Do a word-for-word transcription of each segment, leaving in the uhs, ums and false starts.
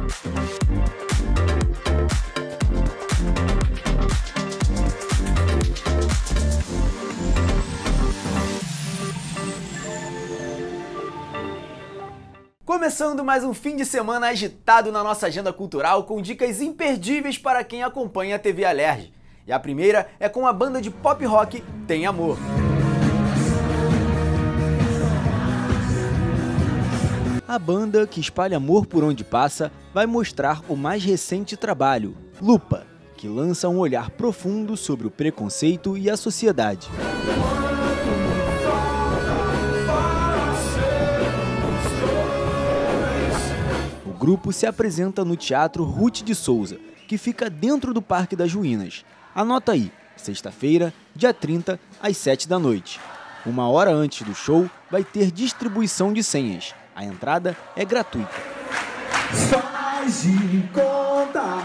Começando mais um fim de semana agitado na nossa agenda cultural com dicas imperdíveis para quem acompanha a T V Alerj. E a primeira é com a banda de pop rock Tem Amor. A banda, que espalha amor por onde passa, vai mostrar o mais recente trabalho, Lupa, que lança um olhar profundo sobre o preconceito e a sociedade. O grupo se apresenta no Teatro Ruth de Souza, que fica dentro do Parque das Ruínas. Anota aí, sexta-feira, dia trinta, às sete da noite. Uma hora antes do show, vai ter distribuição de senhas. A entrada é gratuita. Faz de conta.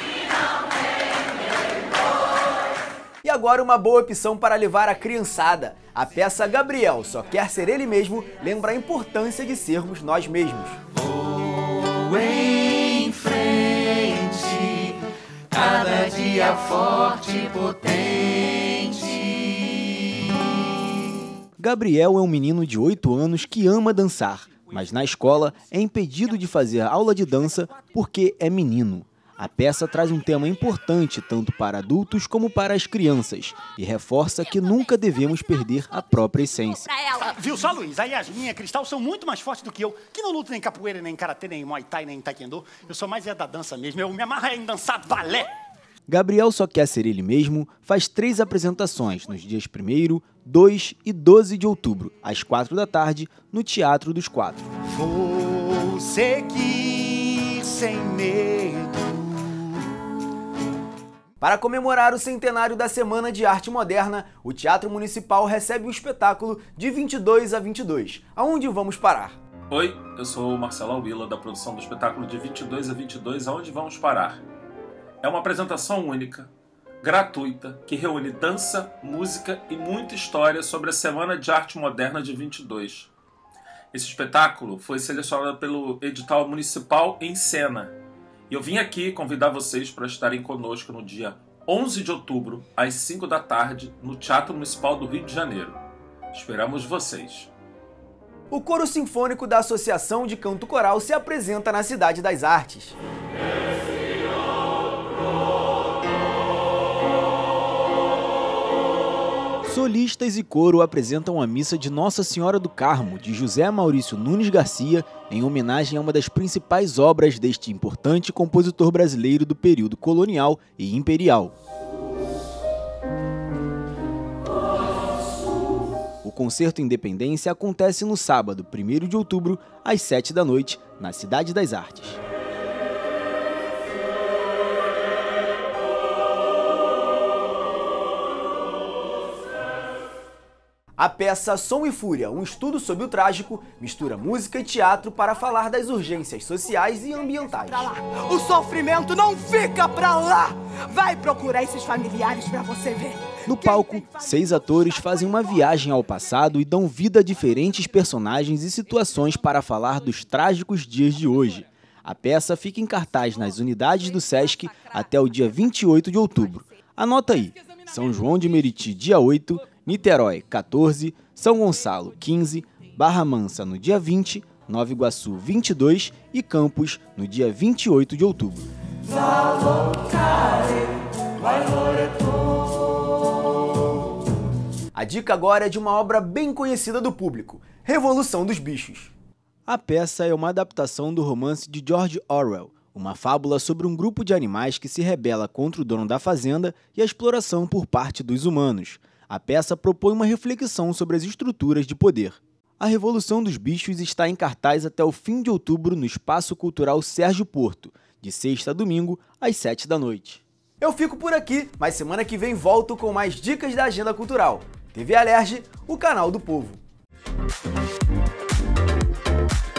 E agora uma boa opção para levar a criançada. A peça Gabriel Só Quer Ser Ele Mesmo lembra a importância de sermos nós mesmos. Vou em frente, cada dia forte e potente. Gabriel é um menino de oito anos que ama dançar, mas na escola é impedido de fazer aula de dança porque é menino. A peça traz um tema importante tanto para adultos como para as crianças e reforça que nunca devemos perder a própria essência. Ah, viu só, Luiz? A Yasmin e a Cristal são muito mais fortes do que eu, que não luto nem capoeira, nem karatê, nem muay thai, nem taekwondo. Eu sou mais é da dança mesmo, eu me amarro em dançar balé. Gabriel Só Quer Ser Ele Mesmo faz três apresentações nos dias primeiro, dois e doze de outubro, às quatro da tarde, no Teatro dos Quatro. Vou seguir sem medo. Para comemorar o centenário da Semana de Arte Moderna, o Teatro Municipal recebe um espetáculo de vinte e dois a vinte e dois. Aonde vamos parar? Oi, eu sou o Marcelo Alwila, da produção do espetáculo de vinte e dois a vinte e dois, Aonde Vamos Parar? É uma apresentação única, gratuita, que reúne dança, música e muita história sobre a Semana de Arte Moderna de vinte e dois. Esse espetáculo foi selecionado pelo edital municipal Em Cena. E eu vim aqui convidar vocês para estarem conosco no dia onze de outubro, às cinco da tarde, no Teatro Municipal do Rio de Janeiro. Esperamos vocês! O Coro Sinfônico da Associação de Canto Coral se apresenta na Cidade das Artes. Solistas e coro apresentam a missa de Nossa Senhora do Carmo, de José Maurício Nunes Garcia, em homenagem a uma das principais obras deste importante compositor brasileiro do período colonial e imperial. O concerto Independência acontece no sábado, primeiro de outubro, às sete da noite, na Cidade das Artes. A peça Som e Fúria, um estudo sobre o trágico, mistura música e teatro para falar das urgências sociais e ambientais. O sofrimento não fica pra lá! Vai procurar esses familiares pra você ver. No palco, seis atores fazem uma viagem ao passado e dão vida a diferentes personagens e situações para falar dos trágicos dias de hoje. A peça fica em cartaz nas unidades do Sesc até o dia vinte e oito de outubro. Anota aí, São João de Meriti, dia oito, Niterói, quatorze, São Gonçalo, quinze, Barra Mansa no dia vinte, Nova Iguaçu, vinte e dois e Campos no dia vinte e oito de outubro. A dica agora é de uma obra bem conhecida do público, Revolução dos Bichos. A peça é uma adaptação do romance de George Orwell, uma fábula sobre um grupo de animais que se rebela contra o dono da fazenda e a exploração por parte dos humanos. A peça propõe uma reflexão sobre as estruturas de poder. A Revolução dos Bichos está em cartaz até o fim de outubro no Espaço Cultural Sérgio Porto, de sexta a domingo, às sete da noite. Eu fico por aqui, mas semana que vem volto com mais dicas da agenda cultural. T V Alerj, o canal do povo.